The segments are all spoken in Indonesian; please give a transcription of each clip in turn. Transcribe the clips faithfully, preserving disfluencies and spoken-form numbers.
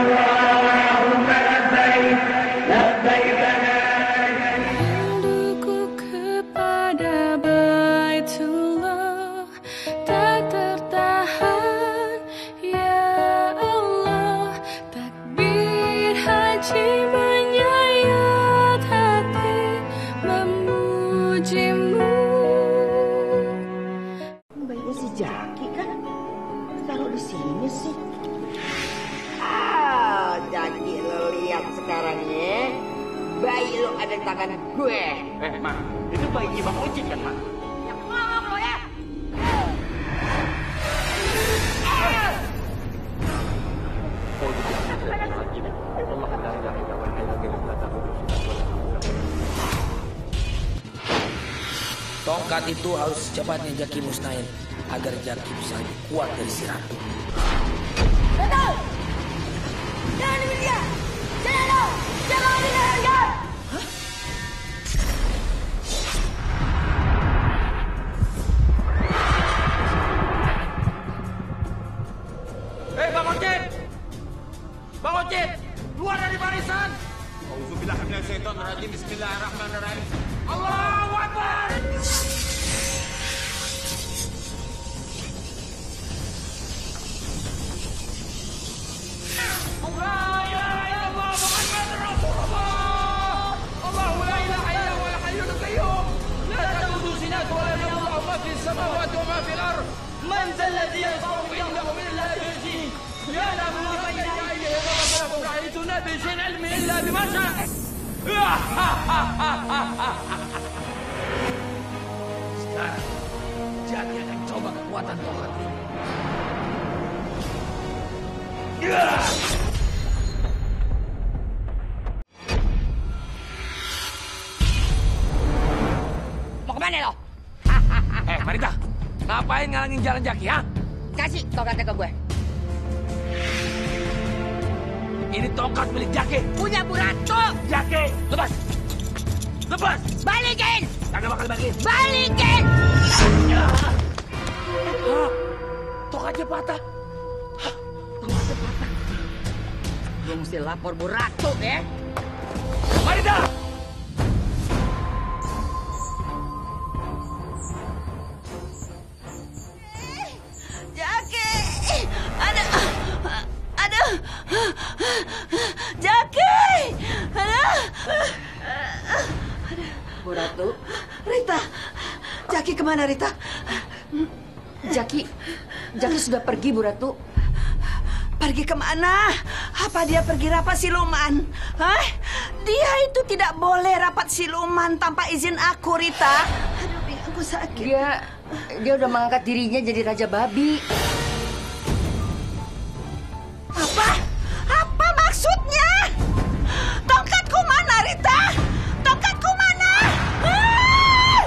Allahumma labbaik, labbaik la Rinduku kepada Baitullah tak tertahan, ya Allah. Takbir haji menyayat hati memujimu. Bayinya si Jaki kan taruh di sini sih. Ah, Jaki lo lihat sekarang ya, bayi lo ada di tangan gue. Eh, Ma, itu bayi Bang Ocit kan, Ma? Yang ngomong lo ya. Tongkat itu harus secepatnya Jaki musnahil agar Jaki bisa lebih kuat dari si ratu. Betul. Jangan ambil dia. Jangan lo. Jangan ambil dia harga. Eh, Bang Ocit! Bang Ocit! Keluar dari barisan! Auzubillah minasyaitonir rajim. Bismillahirrahmanirrahim. Allahu Akbar! La ilaha illallah Muhammadur Rasulullah. Allahu la ilaha illa huwal hayyul qayyum. La ta'khudhuhu sinatun wa la nawm ma fis samawati wa ma fil ardh. Man dhal ladzi yashfa'u 'indahu illa bi'idhnihi. يعلم ما بين أيديهم وما خلفهم ولا يحيطون بشيء من علمه إلا بما شاء. Sekarang Jaki akan coba kekuatan tongkat ini. Mau kemana lo? Eh, Marita, ngapain ngalangin jalan Jaki, ha? Kasih tongkatnya ke gue. Ini tongkat milik Jaki. Punya Bu Ratu. Jaki, lepas. Lepas. Balikin. Kagak bakal bagiin. Balikin. Hah? Tongkatnya patah. Hah? Tongkatnya patah. Gue mesti lapor Bu Ratu ya. Marita! Jaki. Ada. Ada. Jaki. Ada. Bu Ratu. Rita. Jaki kemana Rita? Jaki, Jaki sudah pergi, Bu Ratu. Pergi kemana? Apa dia pergi rapat siluman? Hah? Dia itu tidak boleh rapat siluman tanpa izin aku, Rita. Aduh, aku sakit. Dia, dia udah mengangkat dirinya jadi Raja Babi. Apa? Apa maksudnya? Tongkatku mana, Rita? Tongkatku mana? Ah!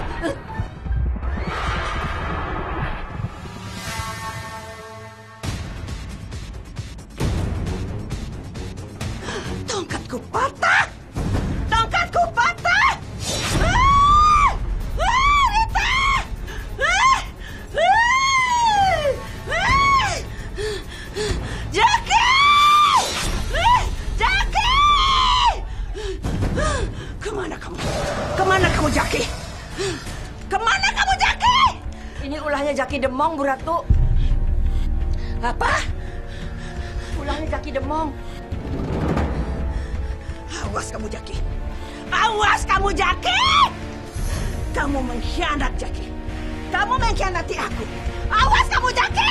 Tongkatku patah! Tongkatku patah! Ah! Ah, Rita! Ah! Ah! Ah! Jaki! Ah! Jaki! Kemana kamu? Kemana kamu, Jaki? Kemana kamu, Jaki? Ini ulahnya Jaki Demong, Bu Ratu. Apa? Ulahnya Jaki Demong. Awas kamu, Jaki. Awas kamu, Jaki! Kamu mengkhianat, Jaki. Kamu mengkhianati aku. Awas kamu, Jaki!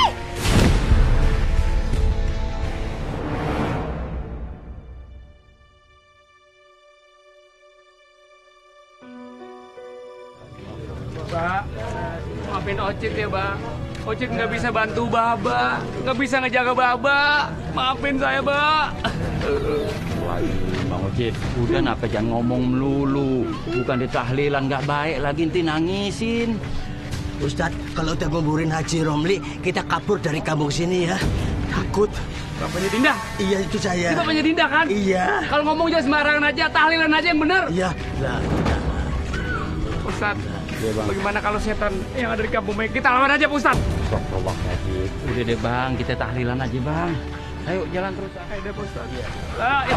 Mbak, maafin Ocit ya, Mbak. Ocit nggak bisa bantu Baba, nggak bisa ngejaga Baba. Maafin saya, Mbak. Waduh, Bang Ocit, udah napa jangan ngomong melulu. Bukan ditahlilan nggak baik lagi nanti nangisin. Ustadz, kalau udah nguburin Haji Romli, kita kabur dari kampung sini ya. Takut. Bapaknya Dinda? Iya, itu saya. Itu bapaknya Dinda kan? Iya. Kalau ngomong jangan sembarangan aja, tahlilan aja yang benar. Iya. Lah. Ustaz, ya, bagaimana kalau setan yang ada di kampung kita lawan aja, Pak Ustaz? Astagfirullahaladzim. Udah deh, Bang, kita tahlilan aja, Bang. Ayo jalan terus. Ada Pak Ustaz. Iya. Ah, ya.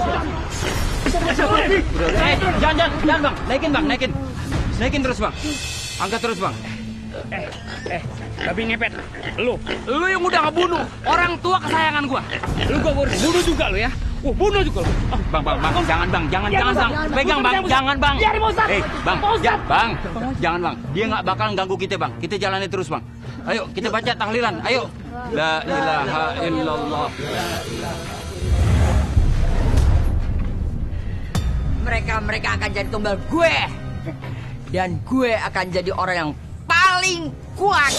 Eh, jangan, jangan, jangan bang, naikin bang, naikin, naikin terus bang, angkat terus bang. Eh, eh, babi ngepet. Lu, lu yang udah ngebunuh orang tua kesayangan gua. Lu gua bunuh juga lu ya. Wah, bunuh juga lu. Oh, bang, bang, bang, jangan bang, jangan, jangan bang, pegang bang, jangan bang. Eh, bang, ya, bang, jangan bang, dia nggak bakal ganggu kita bang. Kita jalani terus bang. Ayo, kita baca tahlilan. Ayo. La ilaha illallah. Mereka-mereka akan jadi tumbal gue. Dan gue akan jadi orang yang paling kuat.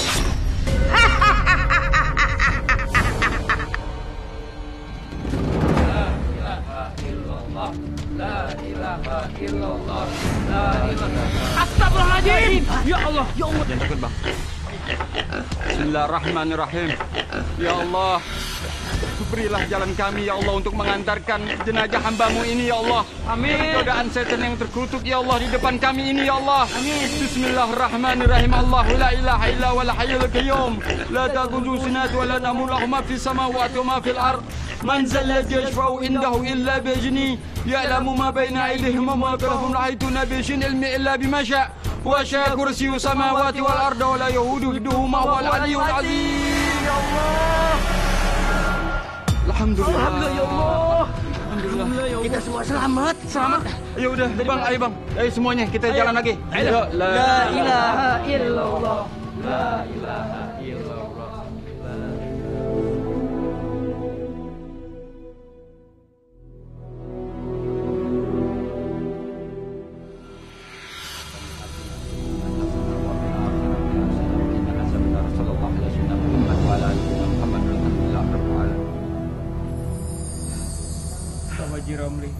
La ilaha illallah. La ilaha. Astagfirullahaladzim. Ya Allah. Ya Allah. Jangan takut bang. Bismillahirrahmanirrahim. Ya Allah, berilah jalan kami ya Allah untuk mengantarkan jenazah hambamu ini ya Allah. Amin. Dari godaan setan yang terkutuk ya Allah di depan kami ini ya Allah. Amin. Bismillahirrahmanirrahim. Allahu la ilaha illa wal hayyul qayyum. La ta'khudhuhu sinatun wa la nawmun lahu ma fis samawati wa ma fil ard. Man zal ladzi yashfa'u indahu illa bi idhnihi. Ya'lamu ma baina aydihim wa ma khalfahum la yahituna bi shay'in ilmi illa bima syaa'. وَشَاءَ كُرْسِيُّ السَّمَاوَاتِ وَالْأَرْضَ وَلَا يَئُودُهُ حِفْظُهُمَا وَهُوَ الْعَلِيُّ الْعَظِيمُ. Ya Allah. Alhamdulillah. Alhamdulillah ya Allah. Alhamdulillah. Kita semua selamat. Selamat. Ya udah, bang, ayo bang. Ayo semuanya kita jalan lagi. Ayo. La ilaha illallah. La ilaha illallah. Haji Romli.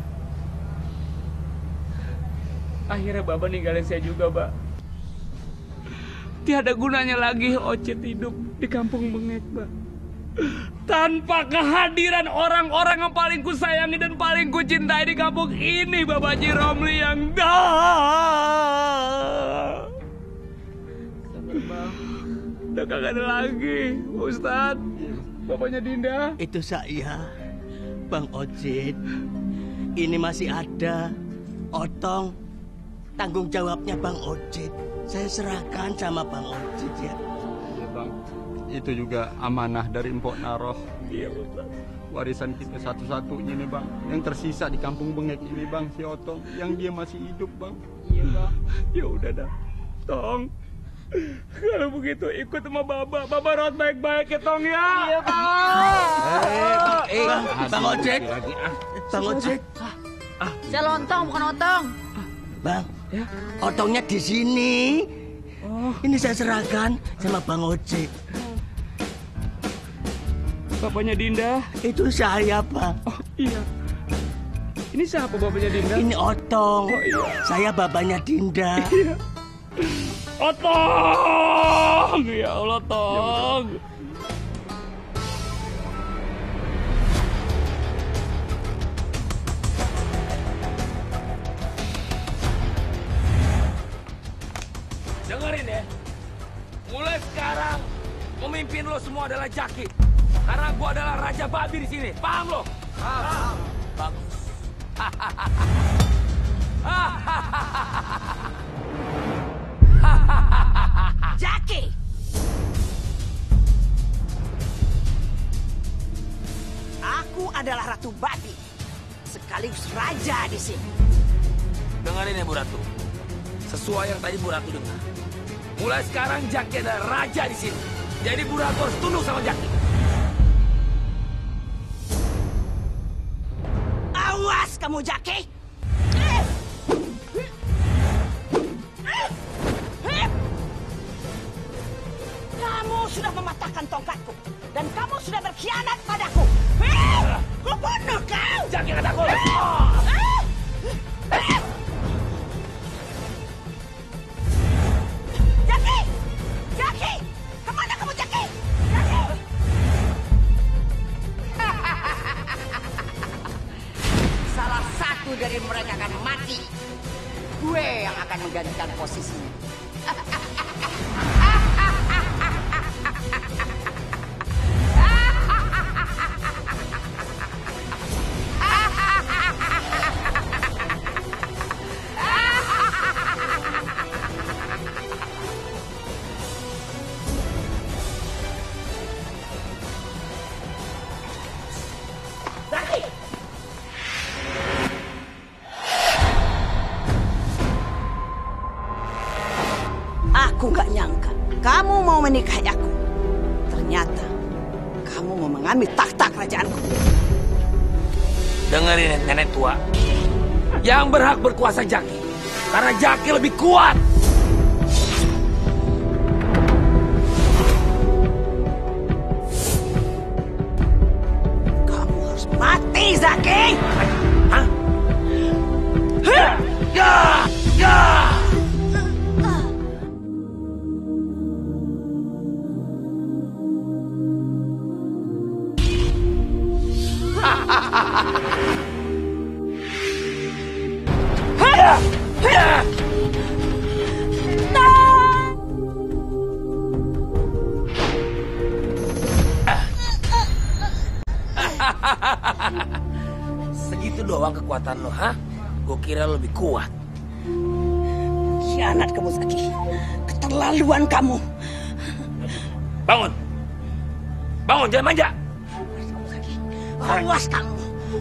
Akhirnya Bapak ninggalin saya juga, Pak. Tiada gunanya lagi Ocit hidup di kampung Bengek, Pak. Tanpa kehadiran orang-orang yang paling kusayangi dan paling kucintai di kampung ini, Bapak Haji Romli yang dah. Udah kagak ada lagi, Ustadz. Bapaknya Dinda. Itu saya, Bang Ocit. Ini masih ada. Otong, tanggung jawabnya Bang Ocit. Saya serahkan sama Bang Ocit ya. Iya bang, itu juga amanah dari Mpok Naroh. Iya Ustaz. Warisan kita satu-satunya nih bang, yang tersisa di kampung Bengek ini bang, si Otong, yang dia masih hidup bang. Iya bang. Ya udah dah, Tong. Kalau begitu ikut sama Baba. Baba rawat baik-baik ya Tong ya. Iya Bang. Eh, Bang, Bang Ocit. Bang Ocit. Ah, saya lontong bukan otong. Bang, ya? Otongnya di sini. Oh. Ini saya serahkan sama Bang Ocit. Bapaknya Dinda. Itu saya, Bang. Oh iya. Ini siapa bapaknya Dinda? Ini Otong. Oh iya. Saya bapaknya Dinda. Iya. Otong, ya Allah Tong. Dengerin ya, mulai sekarang pemimpin lo semua adalah Jaki, karena gua adalah raja babi di sini, paham lo? Paham. Bagus. Jaki! Aku adalah Ratu Babi, sekaligus raja di sini. Dengarin ya Bu Ratu, sesuai yang tadi Bu Ratu dengar. Mulai sekarang Jaki adalah raja di sini. Jadi Bu Ratu harus tunduk sama Jaki. Awas kamu Jaki! Kamu sudah mematahkan tongkatku dan kamu sudah berkhianat padaku. Ku bunuh kau. Jaki nggak takut. Jaki, Jaki, kemana kamu Jaki? Jaki. Salah satu dari mereka akan mati. Gue yang akan menggantikan posisinya. Aku nggak nyangka kamu mau menikahi aku. Ternyata kamu mau mengambil takhta kerajaanku. Dengerin nenek tua. Yang berhak berkuasa Jaki. Karena Jaki lebih kuat. Kamu harus mati, Zaki. Hah? Ya! Ya! Ya! Segitu doang kekuatan lo, ha? Gue kira lo lebih kuat. Khianat kamu, Zaki. Keterlaluan kamu. Bangun. Bangun, jangan manja. Awas kamu.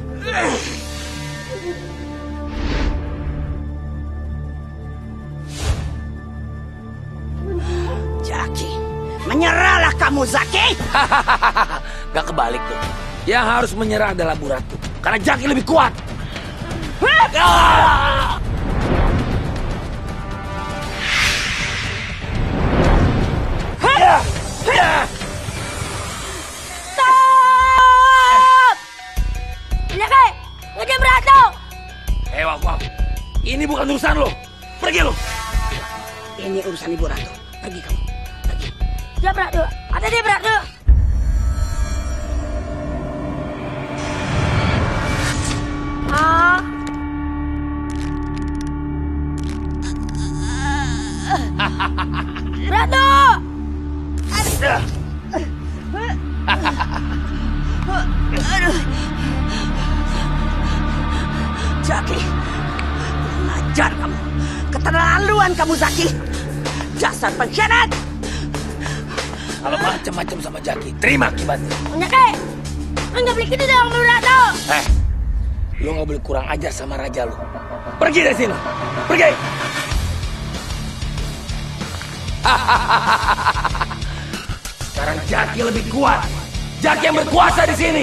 Jaki, menyerahlah kamu, Zaki. Gak kebalik tuh. Yang harus menyerah adalah Bu Ratu. Karena Jaki lebih kuat. Stop! Jaki, ngejar Ratu. Eh, wak, wak. Ini bukan urusan lo. Pergi lo. Ini urusan Ibu Ratu. Pergi kamu. Pergi. Ya Ratu, ada dia Ratu. Ah. Ratu! Aduh. Jaki, ngajar kamu. Keterlaluan kamu, Zaki. Dasar pengkhianat. Kalau macam-macam sama Jaki, terima akibatnya. Jaki, enggak boleh gitu dong, Bu Ratu. Eh, lo nggak boleh kurang ajar sama raja lo. Pergi dari sini. Pergi. Sekarang Jaki lebih kuat. Jaki yang berkuasa di sini.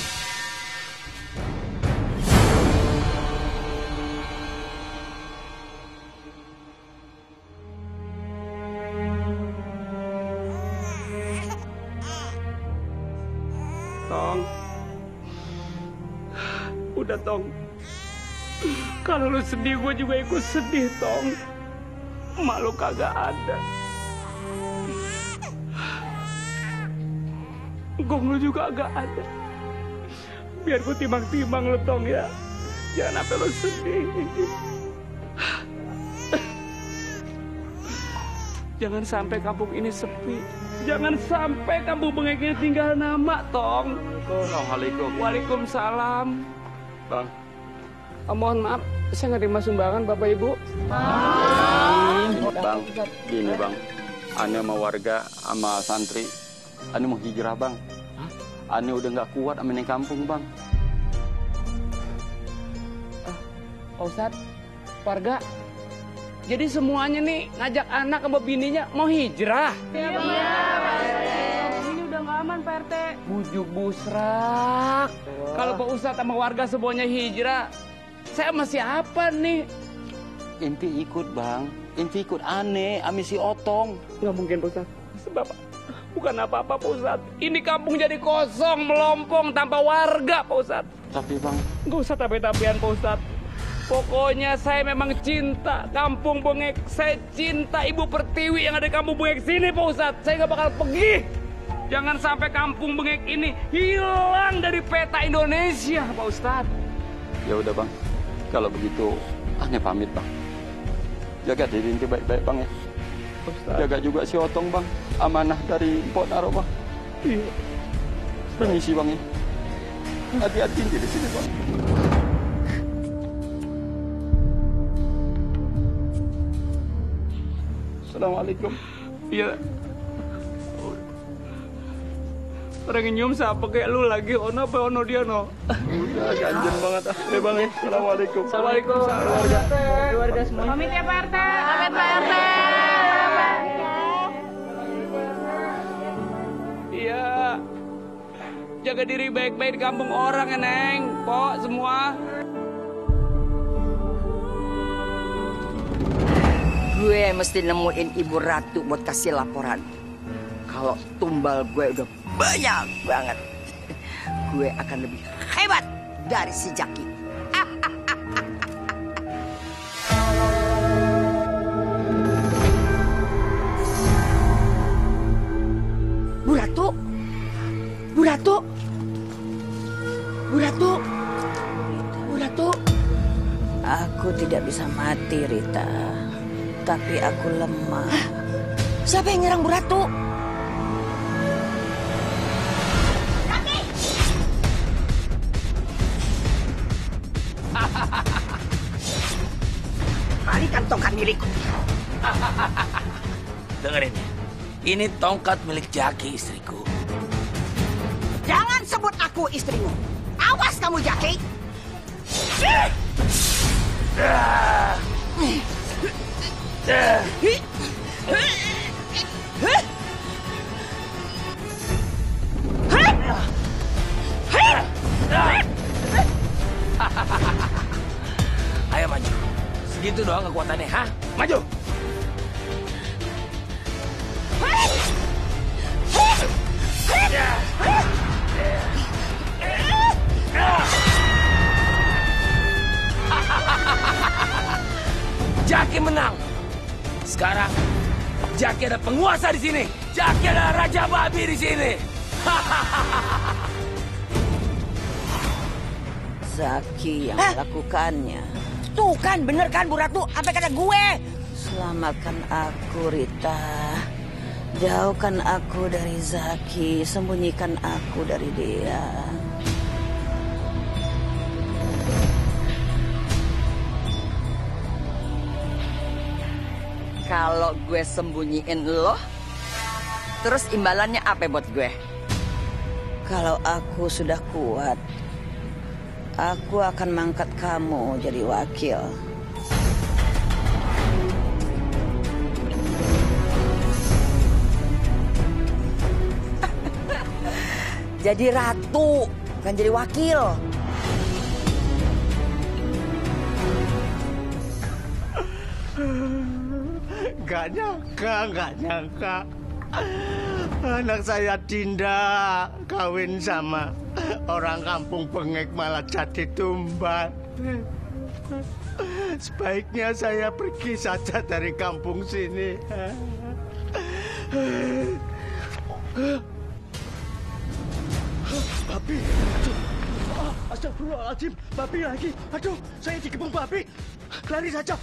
Tong. Udah, Tong. Kalau lu sedih, gue juga ikut sedih, Tong. Emak lu kagak ada. Gong lu juga agak ada. Biar gue timbang-timbang lu, Tong, ya. Jangan sampai lu sedih. Jangan sampai kampung ini sepi. Jangan sampai kampung Bengek ini tinggal nama, Tong. Assalamualaikum. Waalaikumsalam. Bang, oh, mohon maaf, saya nggak terima sumbangan Bapak Ibu. Bang, gini Bang, Ane sama warga sama santri, Ane mau hijrah Bang. Ane udah nggak kuat sama ini kampung Bang. Ah, Pak Ustadz, warga, jadi semuanya nih ngajak anak sama bininya mau hijrah. Iya, Bang. Ini udah nggak aman, Pak R T. Bujuk busrak. Kalau Pak Ustadz sama warga semuanya hijrah, saya sama siapa nih? Inti ikut, Bang. Inti ikut Ane, sama si Otong. Nggak mungkin, Pak Ustadz. Sebab bukan apa-apa, Pak Ustadz. Ini kampung jadi kosong, melompong, tanpa warga, Pak Ustadz. Tapi, Bang, nggak usah tapi-tapian, Pak Ustadz. Pokoknya saya memang cinta kampung Bengek. Saya cinta Ibu Pertiwi yang ada di kampung Bengek sini, Pak Ustadz. Saya nggak bakal pergi. Jangan sampai kampung Bengek ini hilang dari peta Indonesia, Pak Ustadz. Ya udah, Bang. Kalau begitu, Ane pamit, Bang. Jaga diri inti baik-baik, Bang, ya. Ustadz. Jaga juga si Otong, Bang. Amanah dari Mpok Naro, Bang. Iya. Permisi, Bang, ya. Hati-hati di sini, Bang. Assalamualaikum. Iya. Orang nyium siapa kayak lu lagi, ono apa ono dia no? Udah ganjen banget ah. Eh bang ya, assalamualaikum. Assalamualaikum. Keluarga, keluarga semua. Pamit ya Pak R T. Pamit Pak R T. Iya. Jaga diri baik-baik di kampung orang ya Neng. Pok semua. Gue mesti nemuin Ibu Ratu buat kasih laporan. Kalau tumbal gue udah banyak banget, gue akan lebih hebat dari si Jaki. Bu Ratu, Bu Ratu, Bu Ratu, Bu Ratu. Aku tidak bisa mati, Rita. Tapi aku lemah. Hah? Siapa yang nyerang Bu Ratu? Balikan tongkat milikku. Dengerin, ini tongkat milik Jaki, istriku. Jangan sebut aku istrimu. Awas kamu, Jaki. Ayo maju. Segitu doang kekuatannya, ha? Maju. Jaki menang. Sekarang Jaki ada penguasa di sini. Jaki adalah raja babi di sini. Zaki yang Hah? melakukannya. Tuh kan, bener kan Bu Ratu? Apa kata gue? Selamatkan aku, Rita. Jauhkan aku dari Zaki. Sembunyikan aku dari dia. Kalau gue sembunyiin lo, terus imbalannya apa buat gue? Kalau aku sudah kuat, aku akan mengangkat kamu jadi wakil. Jadi ratu, bukan jadi wakil. Gak nyangka, gak nyangka. Anak saya Dinda kawin sama orang kampung Bengek malah jadi tumbal. Sebaiknya saya pergi saja dari kampung sini. Babi, aduh, astagfirullahaladzim, babi lagi. Aduh, saya dikepung babi. Lari saja.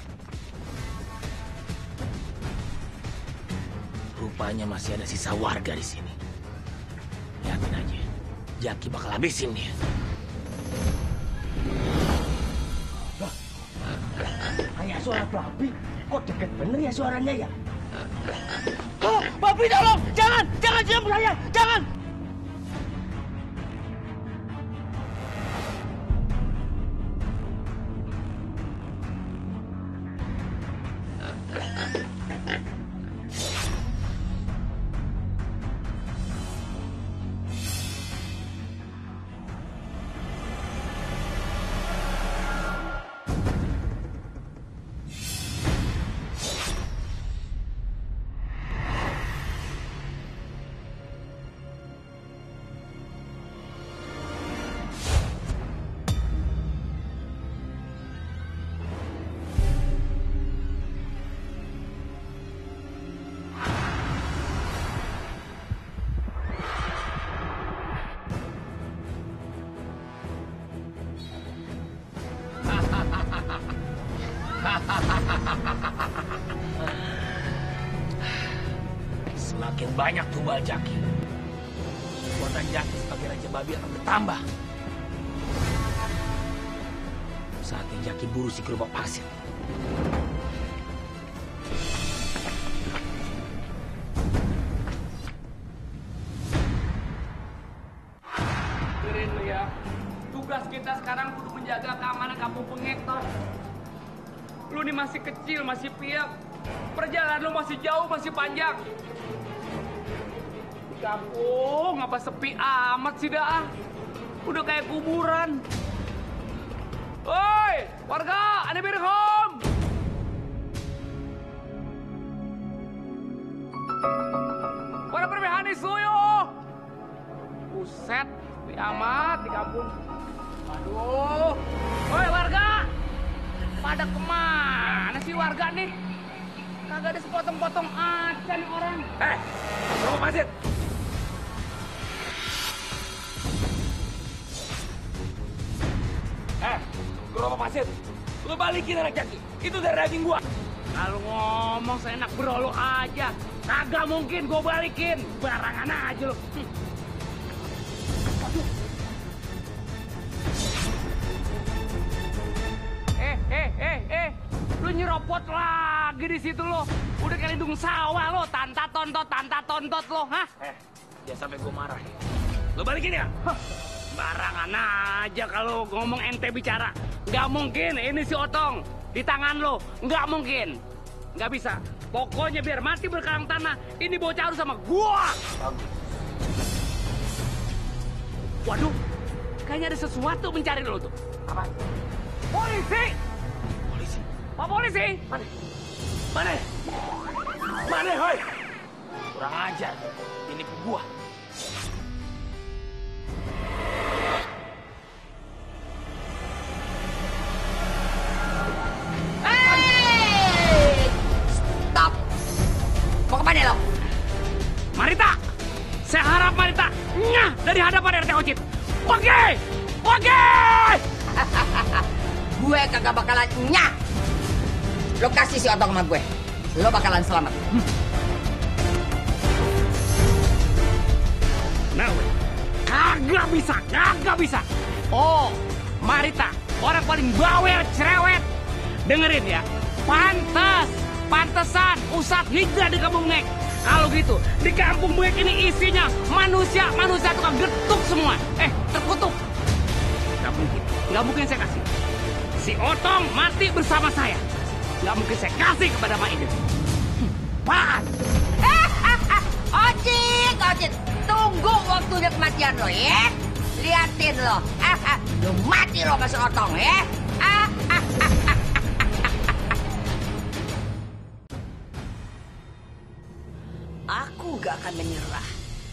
Rupanya masih ada sisa warga di sini. Lihatin aja, Jaki bakal habisin dia. Kayak suara babi, kok deket bener ya suaranya ya? Oh, babi tolong, jangan, jangan diam saya, jangan. Semakin banyak tumbal Jaki, kekuatan Jaki sebagai raja babi akan bertambah. Saatnya Jaki buru si gerobak pasir. ya. Tugas kita sekarang kudu menjaga keamanan kampung Pengek toh. Lu nih masih kecil, masih piak. Perjalanan lu masih jauh, masih panjang. Di kampung apa sepi amat sih dah. Udah kayak kuburan. Woi, warga, ada beres home. Pada permehani suyo. Buset, sepi amat di kampung. Aduh. Woi, warga. Pada kemana sih warga nih? Kagak ada sepotong-potong aja nih orang. Eh, Romo Masjid. Eh, Romo Masjid. Lu balikin anak Jaki. Itu dari daging gua. Kalau ngomong seenak bro lu aja. Kagak mungkin gua balikin. Barangan aja lu. Hm. Waduh. Eh, eh, eh, eh. Lu nyeropot lagi di situ lo. Udah kayak lindung sawah lo, tanta tontot, tanta tontot lo, hah? Eh, jangan sampai gue marah ya. Lo balikin ya? Huh. Barangan aja kalau ngomong ente bicara. Nggak mungkin ini si Otong di tangan lo. Nggak mungkin. Nggak bisa. Pokoknya biar mati berkarang tanah, ini bocah harus sama gua. Waduh, kayaknya ada sesuatu mencari lo tuh. Apa? Polisi! Polisi? Pak polisi! Mana? Mana? Mana, hoi? Kurang ajar. Ini gua. Hey! Stop! Mau kemana lo? Marita! Saya harap Marita nyah dari hadapan R T Ocit. Oke! Oke! Gue kagak bakalan nyah. Lo kasih si Otong sama gue. Lo bakalan selamat. Hmm. Nah, gue kagak bisa, kagak bisa. Oh, Marita, orang paling bawel, cerewet. Dengerin ya, pantas, pantesan Ustadz hijrah di kampung Nek. Kalau gitu, di kampung Nek ini isinya manusia, manusia tukang getuk semua. Eh, terkutuk. Gak mungkin, gak mungkin saya kasih. Si Otong mati bersama saya. Gak mungkin saya kasih kepada Mak Idris. Hmm, Pan! Ocit, Ocit, tunggu waktunya kematian lo ya. Liatin lo. Lo mati lo sama si Otong ya. Aku gak akan menyerah.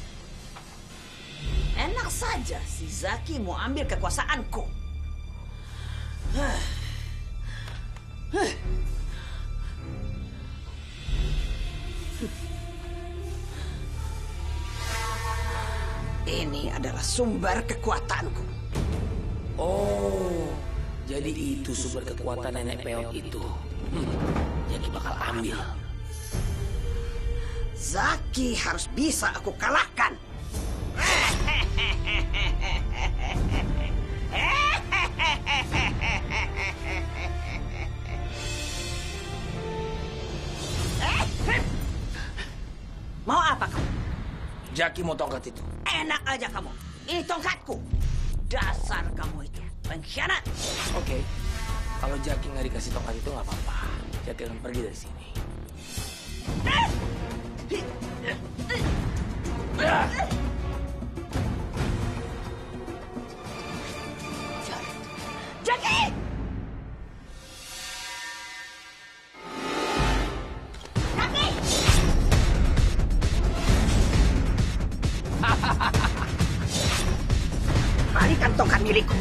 Enak saja si Zaki mau ambil kekuasaanku. Huh. Huh. Ini adalah sumber kekuatanku. Oh, jadi itu sumber kekuatan nenek peot itu. Hmm, jadi bakal ambil. Zaki harus bisa aku kalahkan. Mau apa kamu? Jaki mau tongkat itu. Enak aja kamu. Ini tongkatku. Dasar kamu itu pengkhianat. Oke, kalau Jaki nggak dikasih tongkat itu nggak apa-apa. Jaki akan pergi dari sini. Jaki! Jaki! Balikan tongkat milikku.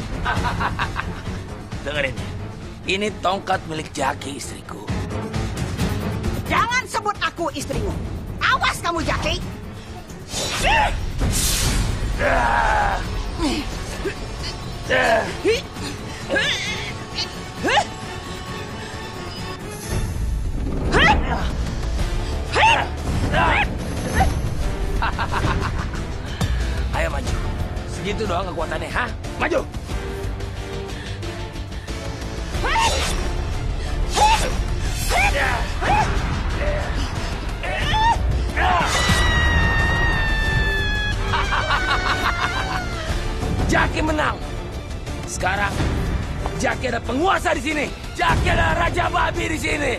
Dengerin, ini tongkat milik Jaki, istriku. Jangan sebut aku istrimu. Awas kamu, Jaki. Ayo maju. Segitu doang kekuatannya, ha? Maju. Jaki menang. Sekarang Jaki ada penguasa di sini. Jaki adalah raja babi di sini.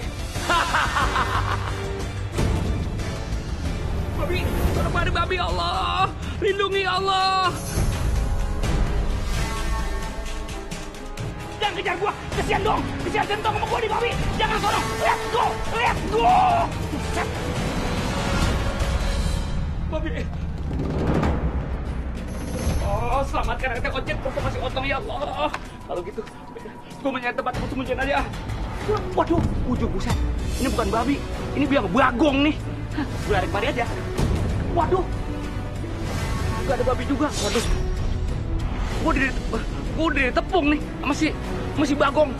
Babi, tolong babi babi Allah, lindungi Allah. Jangan kejar gua, kesian dong, kesian gentong sama gua di babi. Jangan tolong, let's go, let's go. Babi. Oh, selamatkan anak ojek, gua masih otong ya Allah. Kalau gitu, gua mencari tempat persembunyian aja. Waduh, ujung buset. Ini bukan babi, ini biang bagong nih. Gue lari kemari aja. Waduh, gak ada babi juga. Waduh, gue di gue di tepung nih, masih masih bagong.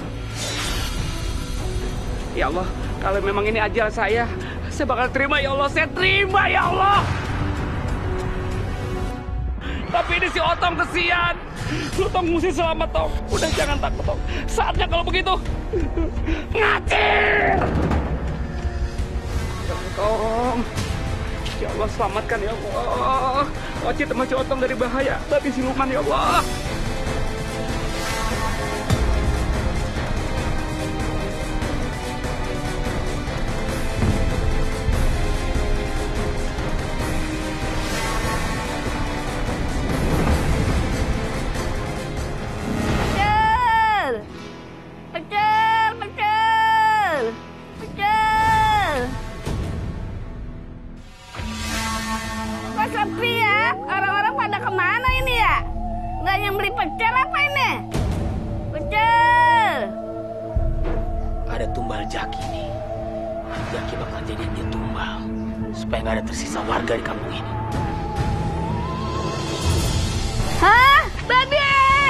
Ya Allah, kalau memang ini ajal saya, saya bakal terima ya Allah, saya terima ya Allah. Tapi ini si Otong kesian. Lu Tong mesti selamat Tong. Udah jangan takut Tong. Saatnya kalau begitu ngacir. Tong. Ya Allah selamatkan ya Allah. Ocit sama si Otong dari bahaya babi siluman ya Allah. Tersisa warga di kampung ini. Hah? Babi!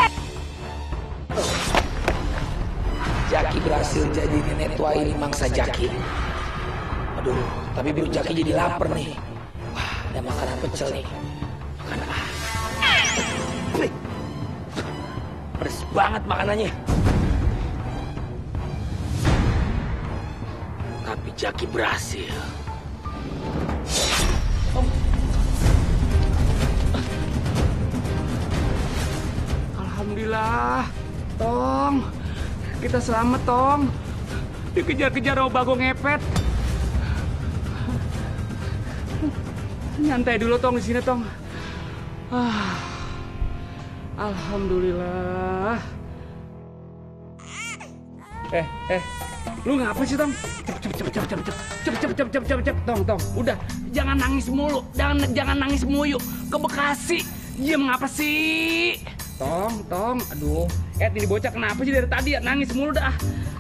Jaki berhasil jadi nenek tua ini mangsa Jaki. Aduh, tapi biru Jaki jadi lapar nih. Wah, ada makanan pecel nih. Makan apa? Pedes banget makanannya. Tapi Jaki berhasil. Alhamdulillah, Tong, kita selamat Tong. Dikejar-kejar sama bagong ngepet. Nyantai dulu Tong di sini Tong. Ah, Alhamdulillah. Eh, eh, lu ngapa sih Tong? Cepet, cepet, cepet, cepet, cepet, cepet, cepet, cepet, cepet, cepet, cepet, Tong, Tong. Udah, jangan nangis mulu, jangan, jangan nangis mulu. Ke Bekasi, diam ngapa sih? Tong, Tong, aduh, eh ini bocah kenapa sih dari tadi ya nangis mulu dah.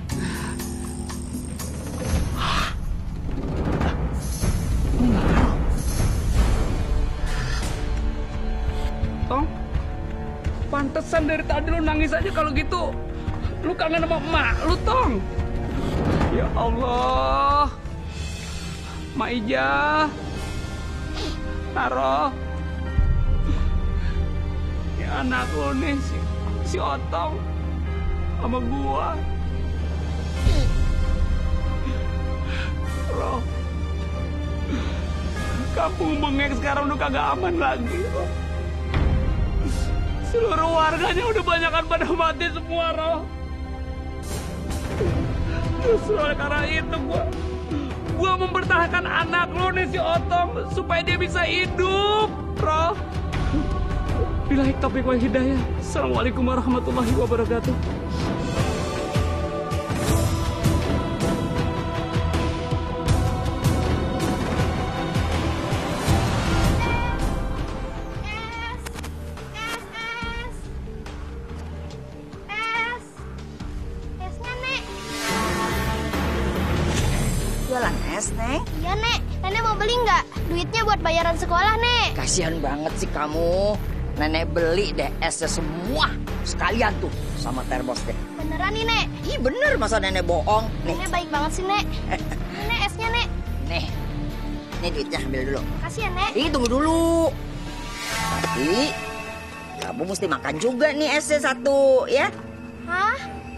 Tong, pantesan dari tadi lu nangis aja kalau gitu. Lu kangen sama emak lu, Tong. Ya Allah, Mak Ija, Taro. Anak lo nih si, si Otong sama gua. Roh, kampung Bengek sekarang udah kagak aman lagi. Roh. Seluruh warganya udah banyakan pada mati semua, Roh. Justru oleh karena itu gua gua mempertahankan anak lo nih si Otong supaya dia bisa hidup, Roh. Billahi taufiq wal hidayah. Assalamualaikum warahmatullahi wabarakatuh. Jualan es, Nek? Iya, Nek. Nenek mau beli nggak? Duitnya buat bayaran sekolah, Nek. Kasihan banget sih kamu. Nenek beli deh esnya semua. Sekalian tuh sama termos deh. Beneran nih, Nek? Ih bener, masa nenek bohong? Nih. Nenek baik banget sih, Nek. Nenek esnya, Nek. Nih. Nih duitnya ambil dulu. Makasih ya, Nek. Ih tunggu dulu. Tapi kamu mesti makan juga nih esnya satu, ya? Hah?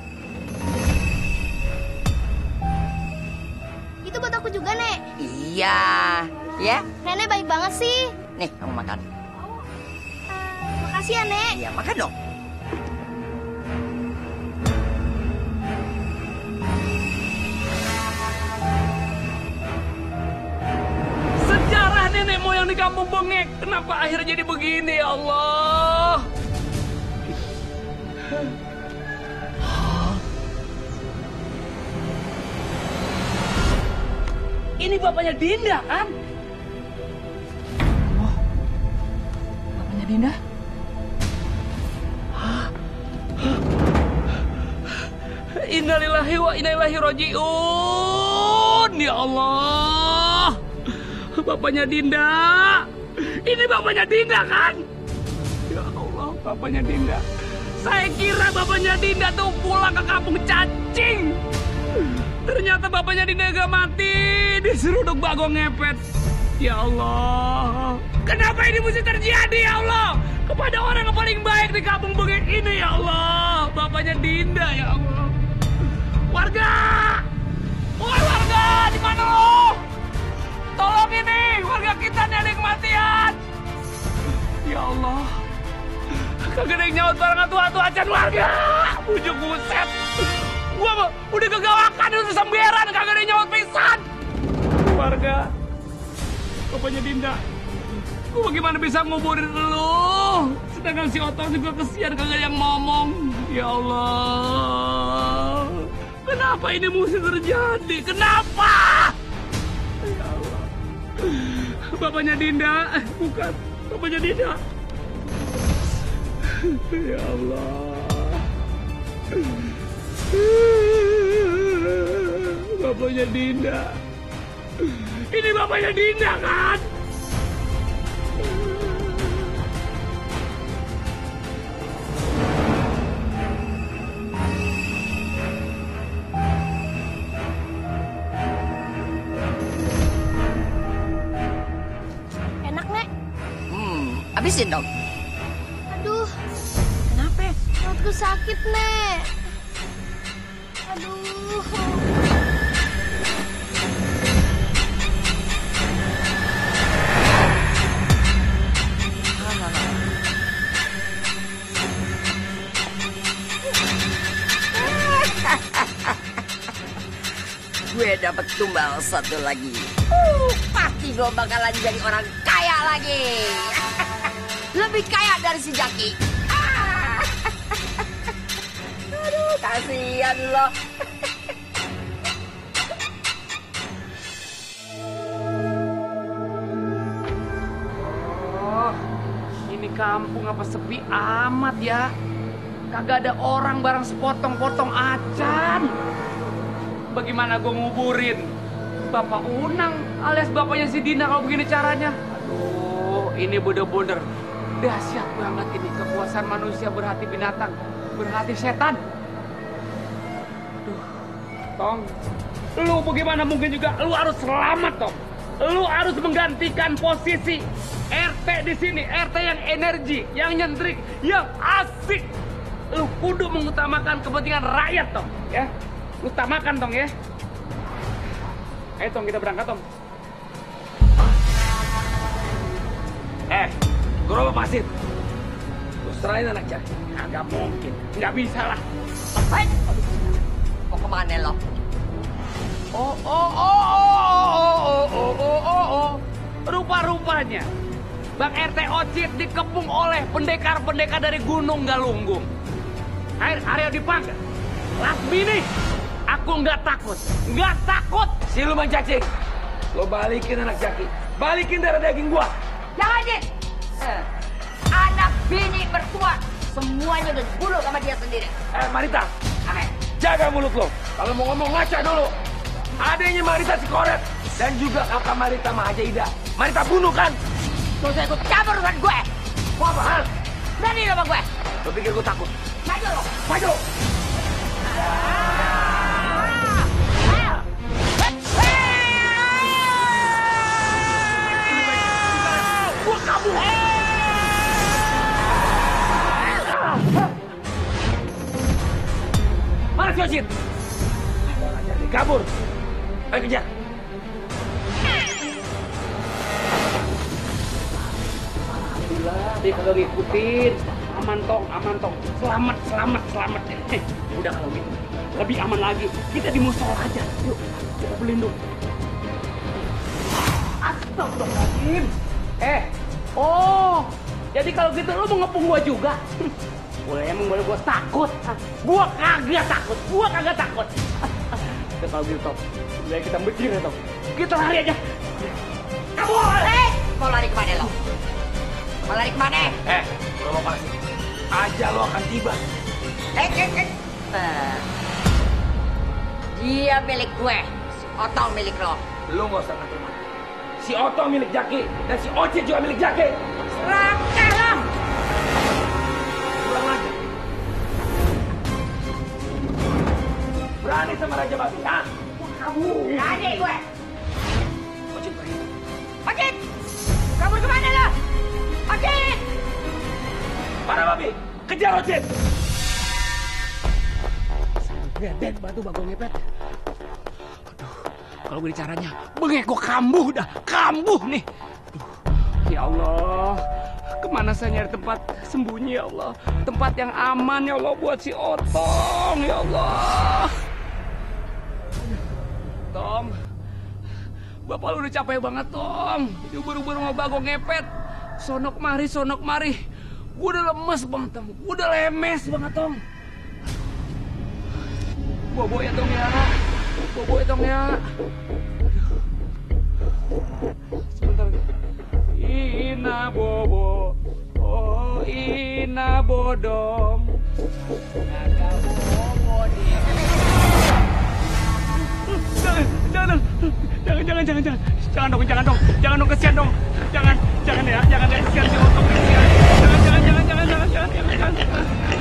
Itu buat aku juga, Nek. Iya, ya. Nenek baik banget sih. Nih, kamu makan. Uh, Makasih ya, Nek. Iya, makan dong. Sejarah nenek moyang di kampung Bengek, kenapa akhirnya jadi begini ya Allah? Ini bapaknya Dinda kan? Oh, bapaknya Dinda? Innalillahi wa inna ilaihi raji'un. Ya Allah. Bapaknya Dinda. Ini bapaknya Dinda kan? Ya Allah, bapaknya Dinda. Saya kira bapaknya Dinda tuh pulang ke kampung cacing. Ternyata bapaknya Dinda gak mati. Diseruduk bagong ngepet. Ya Allah. Kenapa ini mesti terjadi ya Allah? Kepada orang yang paling baik di kampung Bengek ini ya Allah. Bapaknya Dinda ya Allah. Warga! Woi warga, di mana lo? Tolong ini, warga kita nih ada yang kematian. Ya Allah. Kagak ada yang nyaut barang atu-atu acan warga. Bujuk buset. Gua udah kegawakan itu semberan, kagak ada yang nyaut pisan. Warga. Bapaknya Dinda. Gua bagaimana bisa nguburin lu? Sedangkan si Otong juga kesian kagak ada yang ngomong. Ya Allah. Kenapa ini mesti terjadi? Kenapa? Ya Allah. Bapaknya Dinda, bukan bapaknya Dinda. Ya Allah. Bapaknya Dinda. Ini bapaknya Dinda kan? Habisin dong. Aduh. Kenapa? Perutku sakit, Nek. Aduh. Gue dapet tumbal satu lagi. Uh, pasti gue bakalan jadi orang kaya lagi. Lebih kaya dari si Jaki. Aduh, kasihan lo. Oh, ini kampung apa sepi amat ya? Kagak ada orang barang sepotong-potong acan. Bagaimana gue nguburin Bapak Unang alias bapaknya si Dina kalau begini caranya? Aduh, ini bener-bener dahsyat banget ini kekuasaan manusia berhati binatang, berhati setan. Aduh, Tong, lu bagaimana mungkin juga lu harus selamat, Tong. Lu harus menggantikan posisi R T di sini, R T yang energi, yang nyentrik, yang asik. Lu kudu mengutamakan kepentingan rakyat, Tong, ya. Lu utamakan, Tong, ya. Ayo, Tong, kita berangkat, Tong. Eh, gerobak pasir. Lu serahin anak Jaki. Nggak mungkin. Nggak bisa lah. Hei, mau kemana lo? Oh, oh, oh, oh, oh, oh, oh, oh, oh, oh. Rupa-rupanya Bang R T Ocit dikepung oleh pendekar-pendekar dari Gunung Galunggung. Air Aryo Dipangga. Lasmini, aku nggak takut. Nggak takut. Siluman cacing. Lo balikin anak Jaki. Balikin darah daging gua. Jangan, Dit. Eh, anak bini mertua semuanya udah dibunuh sama dia sendiri. Eh, Marita. Amin. Jaga mulut lo. Kalau mau ngomong ngaca dulu. Adanya Marita si Koret dan juga kakak Marita sama Haja Ida. Marita bunuh kan? Gak usah ikut campur urusan gue. Gua apa hal? Berani sama gue. Lo pikir gue takut? Maju lo. Maju. Gua kabur. Mana si Ocit? Kabur. Ayo kejar. Alhamdulillah, dia kagak ngikutin. Aman tong, aman tong. Selamat, selamat, selamat. Eh, udah kalau gitu, lebih aman lagi. Kita di musola aja. Yuk, kita berlindung. Astagfirullahaladzim. Eh, oh, jadi kalau gitu lu mau ngepung gua juga? Boleh, emang boleh gua takut. Gua kagak takut, gua kagak takut. Kita kalau gitu, Tom, udah kita becir ya, Tom. Kita lari aja. Kamu, eh, mau lari kemana lo? Mau lari kemana? Eh, kalau mau pasti, aja lo akan tiba. Eh, eh, eh. Uh, dia milik gue, si Otong milik lo. Lo nggak usah ngatur mana. Si Otong milik Jaki dan si Oce juga milik Jaki. Serangkah lo! Kurang aja. Berani sama Raja Babi, ha? Kamu berani gue. Ocit pergi. Ocit! Kabur kemana lo? Ocit! Para Babi, kejar Ocit! Gede batu bagong ngepet. Aduh, kalau begini caranya, bengek gua kambuh dah, kambuh nih. Aduh, ya Allah, kemana saya nyari tempat sembunyi ya Allah, tempat yang aman ya Allah buat si Otong ya Allah. Tong, bapak lu udah capek banget Tong, diubur-ubur sama bagong ngepet, sonok mari, sonok mari. Gua udah lemes banget Tong, gua udah lemes banget Tong. Bobo ya Tong ya, bobo ya Tong ya. Sebentar. Ina bobo, oh ina bodong. Naga bobo dia. Jangan, jangan, jangan, jangan, jangan, jangan, jangan dong, jangan dong, jangan dong, kesian dong, jangan, jangan ya, jangan ya, kesian si Otong, kesian. Jangan, jangan, jangan, jangan, jangan, jangan, jangan, jangan.